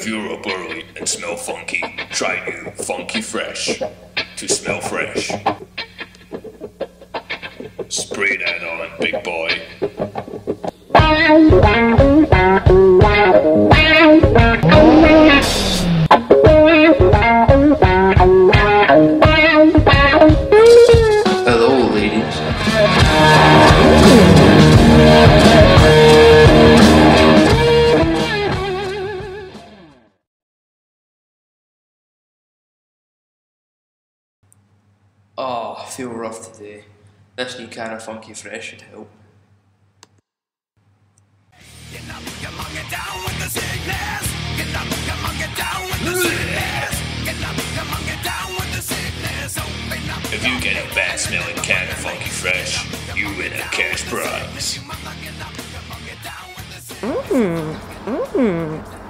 If you're up early and smell funky, try new Funky Fresh to smell fresh. Spray that on, big boy. Hello, ladies. Oh, I feel rough today. This new can of Funky Fresh should help. If you get a bad smelling can of Funky Fresh, you win a cash prize.